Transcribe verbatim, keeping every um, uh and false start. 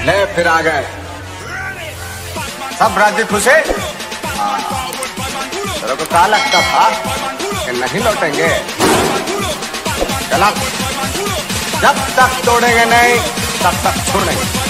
ले फिर आ गए सब राज्य खुश है। तेरे को क्या लगता था कि नहीं लौटेंगे? गलत। जब तक तोड़ेंगे नहीं तब तक छोड़ेंगे।